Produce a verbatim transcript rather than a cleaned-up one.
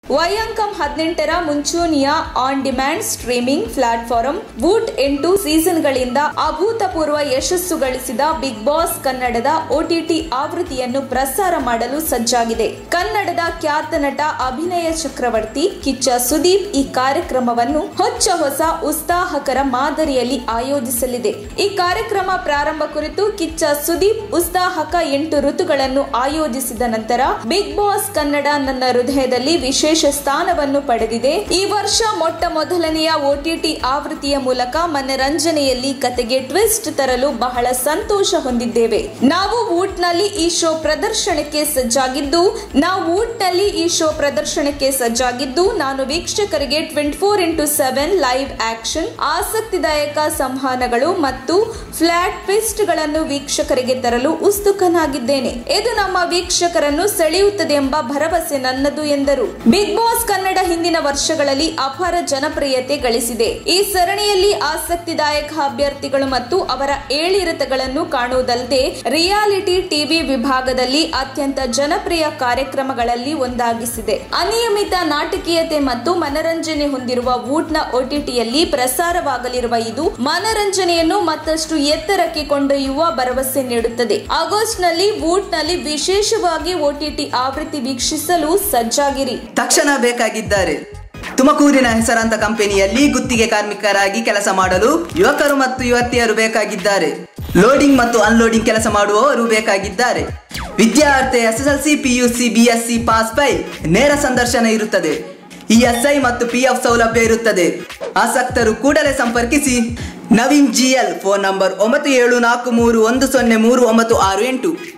ವೈಯಂಕಂ ಹದಿನೆಂಟರ ಮುಂಚೂಣಿಯ on demand streaming platform Voot ಎಂಟು ಸೀಸನ್ಗಳಿಂದ ಅಭೂತಪೂರ್ವ ಯಶಸ್ಸು ಗಳಿಸಿದ ಬಿಗ್ ಬಾಸ್ ಕನ್ನಡದ ಒಟಿಟಿ ಆವೃತ್ತಿಯನ್ನು ಪ್ರಸಾರ ಮಾಡಲು ಸಜ್ಜಾಗಿದೆ. ಕನ್ನಡದ ಖ್ಯಾತ ನಟ ಅಭಿನಯ ಚಕ್ರವರ್ತಿ ಕಿಚ್ಚ ಸುದೀಪ್ ಈ ಕಾರ್ಯಕ್ರಮವನ್ನು ಹೊಚ್ಚ ಹೊಸ ಉತ್ಸಾಹಕರ ಮಾದರಿಯಲ್ಲಿ ಆಯೋಜಿಸಲಿದೆ. ಈ ಕಾರ್ಯಕ್ರಮ ಪ್ರಾರಂಭ ಕುರಿತು ಕಿಚ್ಚ ಸುದೀಪ್ ಉತ್ಸಾಹಕ ಎಂಟು ಋತುಗಳನ್ನು ಆಯೋಜಿಸಿದ ನಂತರ ಬಿಗ್ ಬಾಸ್ ಕನ್ನಡ ನನ್ನ ಹೃದಯದಲ್ಲಿ ವಿಶೇಷ ಸ್ಥಾನವನ್ನು ಪಡೆದಿದೆ. ಈ ವರ್ಷ ಮೊಟ್ಟ ಮೊದಲನೆಯ ಒಟಿಟಿ ಆವೃತ್ತಿಯ ಮೂಲಕ ಮನರಂಜನೆಯಲ್ಲಿ ಕತೆಗೆ ಟ್ವಿಸ್ಟ್ ತರಲು ಬಹಳ ಸಂತೋಷ ಹೊಂದಿದ್ದೇವೆ. ನಾವು ವೂಟ್ ನಲ್ಲಿ ಈ ಶೋ ಪ್ರದರ್ಶನಕ್ಕೆ ಸಜ್ಜಾಗಿದ್ದು ನಾವು ವೂಟ್ ನಲ್ಲಿ ಈ ಶೋ ಪ್ರದರ್ಶನಕ್ಕೆ ಸಜ್ಜಾಗಿದ್ದು ನಾನು ವೀಕ್ಷಕರಿಗೆ twenty four into seven live action, ಆಸಕ್ತಿದಾಯಕ ಸಂವಹನಗಳು ಮತ್ತು ಫ್ಲಾಟ್ ಟ್ವಿಸ್ಟ್ ಗಳನ್ನು ವೀಕ್ಷಕರಿಗೆ ತರಲು ಉತ್ಸುಕನಾಗಿದ್ದೇನೆ. ಇದು ನಮ್ಮ ವೀಕ್ಷಕರನ್ನು ಸೆಳೆಯುತ್ತದೆ ಎಂಬ ಭರವಸೆ ನನ್ನದು ಎಂದರು. ಬಿಗ್ ಬಾಸ್ ಕನ್ನಡ ಹಿಂದಿನ ವರ್ಷಗಳಲ್ಲಿ ಅಪಾರ ಜನಪ್ರಿಯತೆ ಗಳಿಸಿದೆ. ಈ ಸರಣಿಯಲ್ಲಿ ಆಸಕ್ತಿದಾಯಕ ಅಭ್ಯರ್ಥಿಗಳು ಮತ್ತು ಅವರ ಏಳಿಳಿತಗಳನ್ನು ಕಾಣುವುದಲ್ಲದೆ ರಿಯಾಲಿಟಿ ಟಿವಿ ವಿಭಾಗದಲ್ಲಿ ಅತ್ಯಂತ ಜನಪ್ರಿಯ ಕಾರ್ಯಕ್ರಮಗಳಲ್ಲಿ ಒಂದಾಗಿಸಿದೆ. ಅನಿಯಮಿತ ನಾಟಕೀಯತೆ ಮತ್ತು ಮನರಂಜನೆ ಹೊಂದಿರುವ ವೂಟ್ ನ ಒಟಿಟಿಯಲ್ಲಿ ಪ್ರಸಾರವಾಗಲಿರುವ ಇದು ಮನರಂಜನೆಯನ್ನು ಮತ್ತಷ್ಟು ಎತ್ತರಕ್ಕೆ ಕೊಂಡೊಯ್ಯುವ ಭರವಸೆ ನೀಡುತ್ತದೆ. ಆಗಸ್ಟ್ ನಲ್ಲಿ ವೂಟ್ ನಲ್ಲಿ ವಿಶೇಷವಾಗಿ ಒಟಿಟಿ ಆವೃತ್ತಿ ವೀಕ್ಷಿಸಲು ಸಜ್ಜಾಗಿರಿ. ತಕ್ಷಣ ಬೇಕಾಗಿದ್ದಾರೆ. ತುಮಕೂರಿನ ಹೆಸರಾಂತ ಕಂಪನಿಯಲ್ಲಿ ಗುತ್ತಿಗೆ ಕಾರ್ಮಿಕರಾಗಿ ಕೆಲಸ ಮಾಡಲು ಯುವಕರು ಮತ್ತು ಯುವತಿಯರು ಬೇಕಾಗಿದ್ದಾರೆ. ಲೋಡಿಂಗ್ ಮತ್ತು ಅನ್ಲೋಡಿಂಗ್ ಕೆಲಸ ಮಾಡುವವರು ಬೇಕಾಗಿದ್ದಾರೆ. ವಿದ್ಯಾರ್ಥಿ S S L C PUC BSc pass ಬೈ ನೇರ ಸಂದರ್ಶನ ಇರುತ್ತದೆ. ಇಎಸ್ಐ ಮತ್ತು ಪಿಎಫ್ ಸೌಲಭ್ಯ ಇರುತ್ತದೆ. ಆಸಕ್ತರು ಕೂಡಲೇ ಸಂಪರ್ಕಿಸಿ. ನವೀನ್ ಜಿಎಲ್ ಫೋನ್ ನಂಬರ್ ಒಂಬತ್ತು ಏಳು ನಾಲ್ಕು ಮೂರು ಒಂದು ಸೊನ್ನೆ ಮೂರು ಒಂಬತ್ತು ಆರು ಎಂಟು.